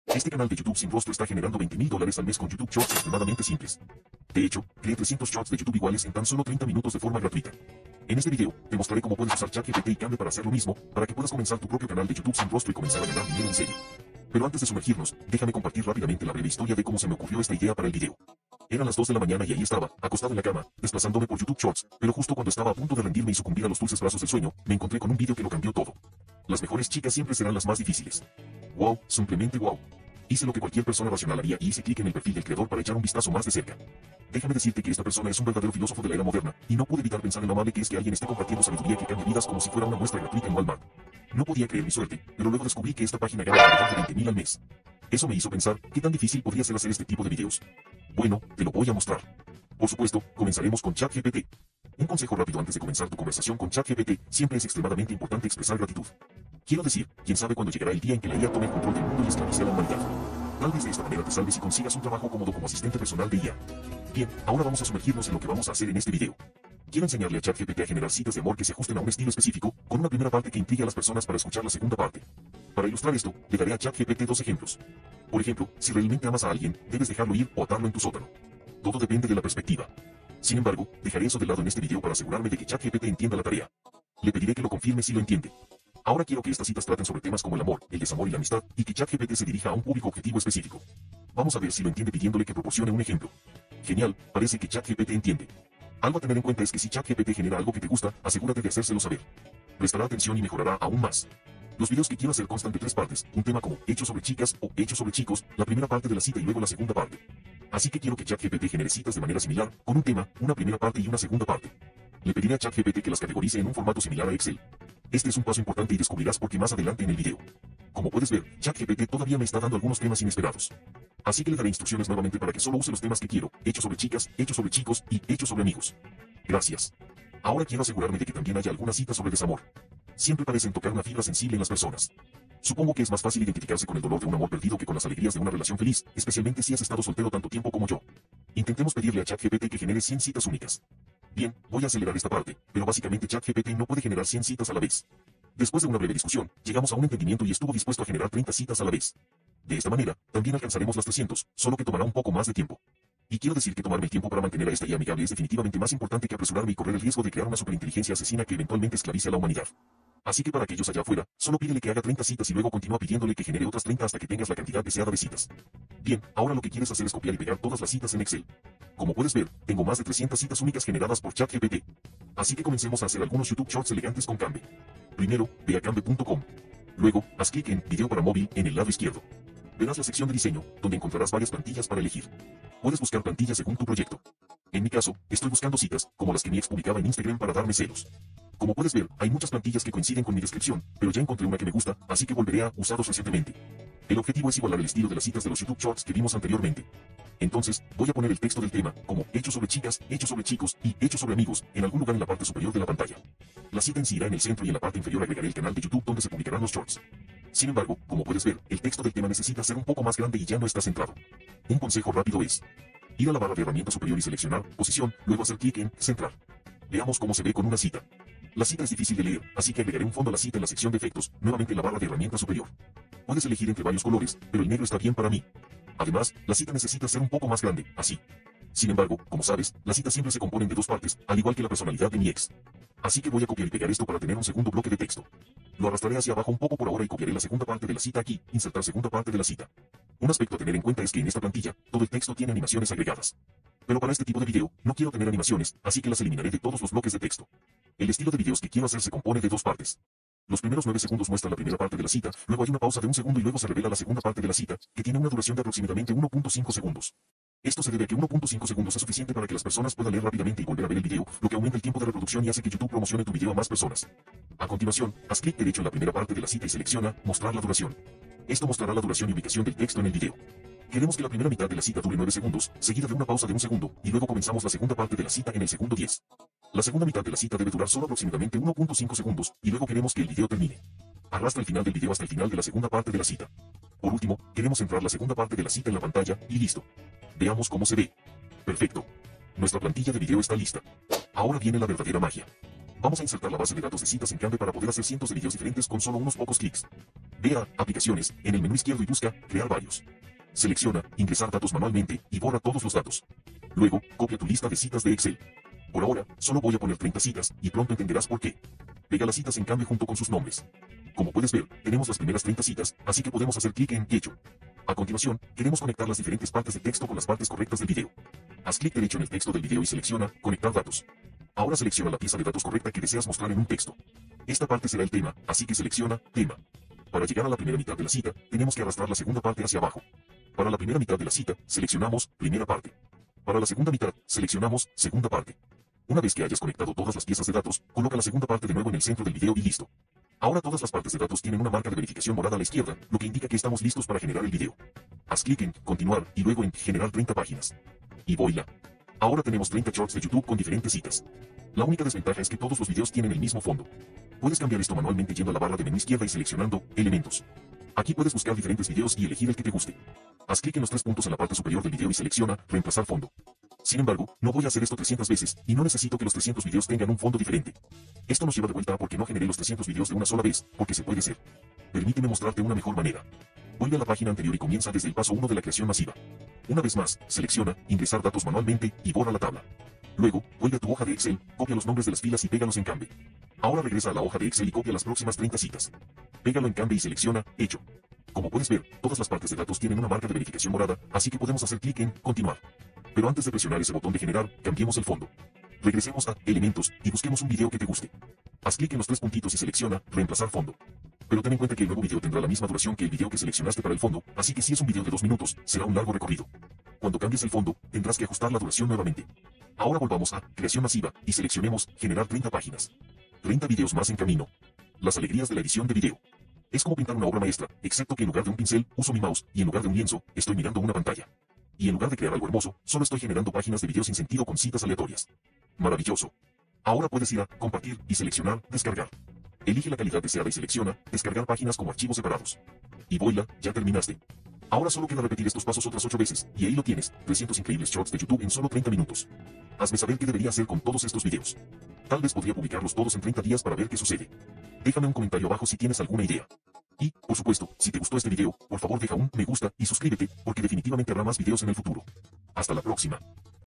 Este canal de YouTube sin rostro está generando $20,000 al mes con YouTube Shorts extremadamente simples. De hecho, creé 300 Shorts de YouTube iguales en tan solo 30 minutos de forma gratuita. En este video, te mostraré cómo puedes usar ChatGPT y Canva para hacer lo mismo, para que puedas comenzar tu propio canal de YouTube sin rostro y comenzar a ganar dinero en serio. Pero antes de sumergirnos, déjame compartir rápidamente la breve historia de cómo se me ocurrió esta idea para el video. Eran las 2 de la mañana y ahí estaba, acostado en la cama, desplazándome por YouTube Shorts, pero justo cuando estaba a punto de rendirme y sucumbir a los dulces brazos del sueño, me encontré con un video que lo cambió todo. Las mejores chicas siempre serán las más difíciles. Wow, simplemente wow. Hice lo que cualquier persona racional haría y hice clic en el perfil del creador para echar un vistazo más de cerca. Déjame decirte que esta persona es un verdadero filósofo de la era moderna, y no pude evitar pensar en lo amable que es que alguien esté compartiendo sabiduría que cambie vidas como si fuera una muestra gratuita en Walmart. No podía creer mi suerte, pero luego descubrí que esta página gana alrededor de 20,000 al mes. Eso me hizo pensar, ¿qué tan difícil podría ser hacer este tipo de videos? Bueno, te lo voy a mostrar. Por supuesto, comenzaremos con ChatGPT. Un consejo rápido antes de comenzar tu conversación con ChatGPT, siempre es extremadamente importante expresar gratitud. Quiero decir, quién sabe cuándo llegará el día en que la IA tome el control del mundo y esclavice a la humanidad. Tal vez de esta manera te salves y consigas un trabajo cómodo como asistente personal de IA. Bien, ahora vamos a sumergirnos en lo que vamos a hacer en este video. Quiero enseñarle a ChatGPT a generar citas de amor que se ajusten a un estilo específico, con una primera parte que intrigue a las personas para escuchar la segunda parte. Para ilustrar esto, le daré a ChatGPT 2 ejemplos. Por ejemplo, si realmente amas a alguien, debes dejarlo ir o atarlo en tu sótano. Todo depende de la perspectiva. Sin embargo, dejaré eso de lado en este video para asegurarme de que ChatGPT entienda la tarea. Le pediré que lo confirme si lo entiende. Ahora quiero que estas citas traten sobre temas como el amor, el desamor y la amistad, y que ChatGPT se dirija a un público objetivo específico. Vamos a ver si lo entiende pidiéndole que proporcione un ejemplo. Genial, parece que ChatGPT entiende. Algo a tener en cuenta es que si ChatGPT genera algo que te gusta, asegúrate de hacérselo saber. Prestará atención y mejorará aún más. Los videos que quiero hacer constan de 3 partes, un tema como hechos sobre chicas o hechos sobre chicos, la primera parte de la cita y luego la segunda parte. Así que quiero que ChatGPT genere citas de manera similar, con un tema, una primera parte y una segunda parte. Le pediré a ChatGPT que las categorice en un formato similar a Excel. Este es un paso importante y descubrirás por qué más adelante en el video. Como puedes ver, ChatGPT todavía me está dando algunos temas inesperados. Así que le daré instrucciones nuevamente para que solo use los temas que quiero, hechos sobre chicas, hechos sobre chicos y hechos sobre amigos. Gracias. Ahora quiero asegurarme de que también haya algunas citas sobre desamor. Siempre parecen tocar una fibra sensible en las personas. Supongo que es más fácil identificarse con el dolor de un amor perdido que con las alegrías de una relación feliz, especialmente si has estado soltero tanto tiempo como yo. Intentemos pedirle a ChatGPT que genere 100 citas únicas. Bien, voy a acelerar esta parte, pero básicamente ChatGPT no puede generar 100 citas a la vez. Después de una breve discusión, llegamos a un entendimiento y estuvo dispuesto a generar 30 citas a la vez. De esta manera, también alcanzaremos las 300, solo que tomará un poco más de tiempo. Y quiero decir que tomarme el tiempo para mantener a esta IA amigable es definitivamente más importante que apresurarme y correr el riesgo de crear una superinteligencia asesina que eventualmente esclavice a la humanidad. Así que para aquellos allá afuera, solo pídele que haga 30 citas y luego continúa pidiéndole que genere otras 30 hasta que tengas la cantidad deseada de citas. Bien, ahora lo que quieres hacer es copiar y pegar todas las citas en Excel. Como puedes ver, tengo más de 300 citas únicas generadas por ChatGPT. Así que comencemos a hacer algunos YouTube Shorts elegantes con Canva. Primero, ve a canva.com. Luego, haz clic en Video para móvil en el lado izquierdo. Verás la sección de diseño, donde encontrarás varias plantillas para elegir. Puedes buscar plantillas según tu proyecto. En mi caso, estoy buscando citas, como las que mi ex publicaba en Instagram para darme celos. Como puedes ver, hay muchas plantillas que coinciden con mi descripción, pero ya encontré una que me gusta, así que volveré a usarlos recientemente. El objetivo es igualar el estilo de las citas de los YouTube Shorts que vimos anteriormente. Entonces, voy a poner el texto del tema, como hechos sobre chicas, hechos sobre chicos y hechos sobre amigos, en algún lugar en la parte superior de la pantalla. La cita en sí irá en el centro y en la parte inferior agregaré el canal de YouTube donde se publicarán los Shorts. Sin embargo, como puedes ver, el texto del tema necesita ser un poco más grande y ya no está centrado. Un consejo rápido es ir a la barra de herramientas superior y seleccionar Posición, luego hacer clic en Centrar. Veamos cómo se ve con una cita. La cita es difícil de leer, así que agregaré un fondo a la cita en la sección de efectos, nuevamente en la barra de herramientas superior. Puedes elegir entre varios colores, pero el negro está bien para mí. Además, la cita necesita ser un poco más grande, así. Sin embargo, como sabes, las citas siempre se componen de 2 partes, al igual que la personalidad de mi ex. Así que voy a copiar y pegar esto para tener un segundo bloque de texto. Lo arrastraré hacia abajo un poco por ahora y copiaré la segunda parte de la cita aquí, insertar segunda parte de la cita. Un aspecto a tener en cuenta es que en esta plantilla, todo el texto tiene animaciones agregadas. Pero para este tipo de video, no quiero tener animaciones, así que las eliminaré de todos los bloques de texto. El estilo de videos que quiero hacer se compone de 2 partes. Los primeros 9 segundos muestran la primera parte de la cita, luego hay una pausa de 1 segundo y luego se revela la segunda parte de la cita, que tiene una duración de aproximadamente 1.5 segundos. Esto se debe a que 1.5 segundos es suficiente para que las personas puedan leer rápidamente y volver a ver el video, lo que aumenta el tiempo de reproducción y hace que YouTube promocione tu video a más personas. A continuación, haz clic derecho en la primera parte de la cita y selecciona Mostrar la duración. Esto mostrará la duración y ubicación del texto en el video. Queremos que la primera mitad de la cita dure 9 segundos, seguida de una pausa de 1 segundo, y luego comenzamos la segunda parte de la cita en el segundo 10. La segunda mitad de la cita debe durar solo aproximadamente 1.5 segundos, y luego queremos que el video termine. Arrastra el final del video hasta el final de la segunda parte de la cita. Por último, queremos centrar la segunda parte de la cita en la pantalla, y listo. Veamos cómo se ve. Perfecto. Nuestra plantilla de video está lista. Ahora viene la verdadera magia. Vamos a insertar la base de datos de citas en Canva para poder hacer cientos de videos diferentes con solo unos pocos clics. Ve a Aplicaciones en el menú izquierdo y busca Crear varios. Selecciona Ingresar datos manualmente y borra todos los datos. Luego, copia tu lista de citas de Excel. Por ahora, solo voy a poner 30 citas y pronto entenderás por qué. Pega las citas en cambio junto con sus nombres. Como puedes ver, tenemos las primeras 30 citas, así que podemos hacer clic en Hecho. A continuación, queremos conectar las diferentes partes de texto con las partes correctas del video. Haz clic derecho en el texto del video y selecciona Conectar datos. Ahora selecciona la pieza de datos correcta que deseas mostrar en un texto. Esta parte será el tema, así que selecciona Tema. Para llegar a la primera mitad de la cita, tenemos que arrastrar la segunda parte hacia abajo. Para la primera mitad de la cita, seleccionamos Primera parte. Para la segunda mitad, seleccionamos Segunda parte. Una vez que hayas conectado todas las piezas de datos, coloca la segunda parte de nuevo en el centro del video y listo. Ahora todas las partes de datos tienen una marca de verificación morada a la izquierda, lo que indica que estamos listos para generar el video. Haz clic en Continuar y luego en Generar 30 páginas. Y voila. Ahora tenemos 30 shorts de YouTube con diferentes citas. La única desventaja es que todos los videos tienen el mismo fondo. Puedes cambiar esto manualmente yendo a la barra de menú izquierda y seleccionando Elementos. Aquí puedes buscar diferentes videos y elegir el que te guste. Haz clic en los 3 puntos en la parte superior del video y selecciona Reemplazar fondo. Sin embargo, no voy a hacer esto 300 veces, y no necesito que los 300 videos tengan un fondo diferente. Esto nos lleva de vuelta a porque no generé los 300 videos de una sola vez, porque se puede hacer. Permíteme mostrarte una mejor manera. Vuelve a la página anterior y comienza desde el paso 1 de la creación masiva. Una vez más, selecciona Ingresar datos manualmente y borra la tabla. Luego, vuelve a tu hoja de Excel, copia los nombres de las filas y pégalos en Canve. Ahora regresa a la hoja de Excel y copia las próximas 30 citas. Pégalo en Canve y selecciona Hecho. Como puedes ver, todas las partes de datos tienen una marca de verificación morada, así que podemos hacer clic en Continuar. Pero antes de presionar ese botón de generar, cambiemos el fondo. Regresemos a Elementos y busquemos un video que te guste. Haz clic en los 3 puntitos y selecciona Reemplazar fondo. Pero ten en cuenta que el nuevo video tendrá la misma duración que el video que seleccionaste para el fondo, así que si es un video de 2 minutos, será un largo recorrido. Cuando cambies el fondo, tendrás que ajustar la duración nuevamente. Ahora volvamos a Creación masiva y seleccionemos Generar 30 páginas. 30 videos más en camino. Las alegrías de la edición de video. Es como pintar una obra maestra, excepto que en lugar de un pincel, uso mi mouse, y en lugar de un lienzo, estoy mirando una pantalla. Y en lugar de crear algo hermoso, solo estoy generando páginas de video sin sentido con citas aleatorias. Maravilloso. Ahora puedes ir a Compartir y seleccionar Descargar. Elige la calidad deseada y selecciona Descargar páginas como archivos separados. Y voila, ya terminaste. Ahora solo queda repetir estos pasos otras 8 veces, y ahí lo tienes, 300 increíbles shorts de YouTube en solo 30 minutos. Hazme saber qué debería hacer con todos estos videos. Tal vez podría publicarlos todos en 30 días para ver qué sucede. Déjame un comentario abajo si tienes alguna idea. Y, por supuesto, si te gustó este video, por favor deja un me gusta y suscríbete, porque definitivamente habrá más videos en el futuro. Hasta la próxima.